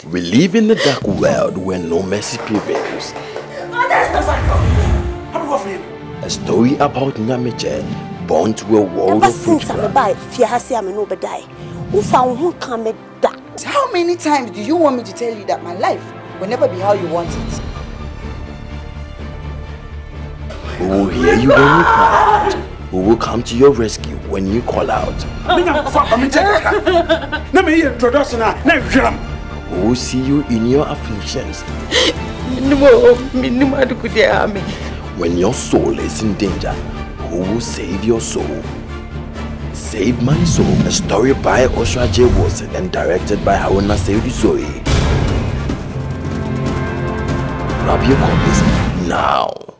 We live in a dark world where no mercy prevails. A story about Nyameche, born to a world of witchcraft. How many times do you want me to tell you that my life will never be how you want it? Who will hear you when you cry? Who will come to your rescue when you call out? Who will see you in your afflictions? When your soul is in danger, who will save your soul? Save My Soul, a story by Osrah Joshua Wilson and directed by Zoe. Grab your copies now.